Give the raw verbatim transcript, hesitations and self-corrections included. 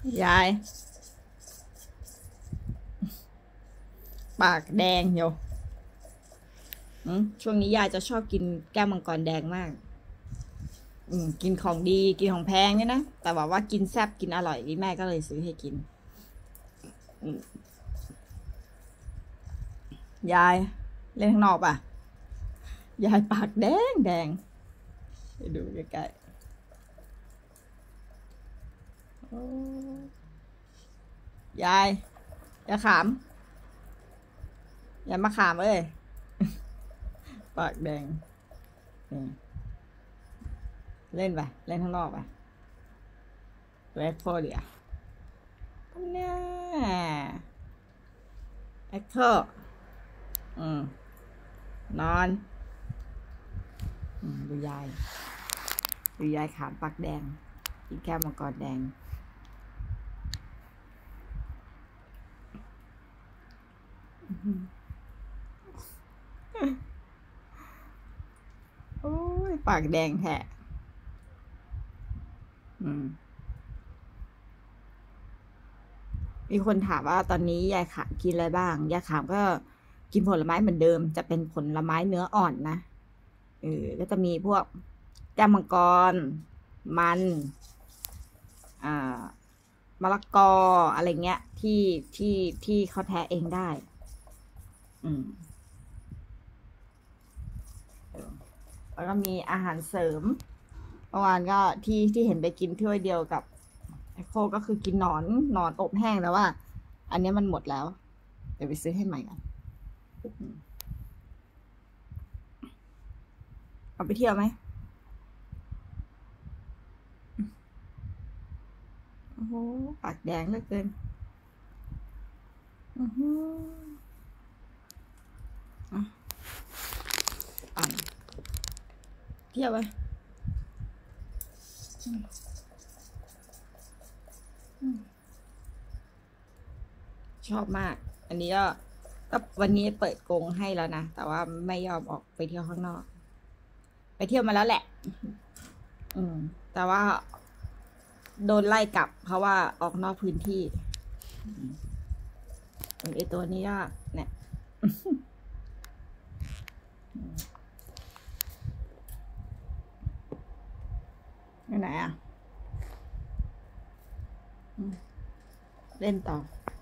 ยายปากแดงอยู่ช่วงนี้ยายจะชอบกินแก้วมังกรแดงมากอืมกินของดีกินของแพงเนี่ยนะแต่บอกว่ากินแซ่บกินอร่อยแม่ก็เลยซื้อให้กินยายเล่นข้างนอกป่ะยายปากแดงแดงไปดูใกล้ๆยายอย่าขามอย่ามาขามเอ้ยปากแดงเล่นไปเล่นข้างนอกไปเล็กโฟเดียเนี่ยเอ็กโคอืมนอนดูยายดูยายขามปากแดงกินแก้วมังกรแดงโอ้ยปากแดงแท้มีคนถามว่าตอนนี้ยายขามกินอะไรบ้างยายขามก็กินผลไม้เหมือนเดิมจะเป็นผลไม้เนื้ออ่อนนะเออก็จะมีพวกแก้วมังกรมันอ่ามะละกออะไรเงี้ยที่ที่ที่เขาแทะเองได้อืมแล้วก็มีอาหารเสริมเมื่อวานก็ที่ที่เห็นไปกินถ้วยเดียวกับไอโคก็คือกินหนอนหนอนอบแห้งแล้วว่าอันนี้มันหมดแล้วเดี๋ยวไปซื้อให้ใหม่กันเอาไปเที่ยวไหมโอ้โหปากแดงเหลือเกินอือฮึอ่ะเที่ยวไหมชอบมากอันนี้ก็ก็วันนี้เปิดกรงให้แล้วนะแต่ว่าไม่ยอมออกไปเที่ยวข้างนอกไปเที่ยวมาแล้วแหละอืมแต่ว่าโดนไล่กลับเพราะว่าออกนอกพื้นที่ไอตัวนี้ก็เนี่ยไหนอ่ะเล่นต่อ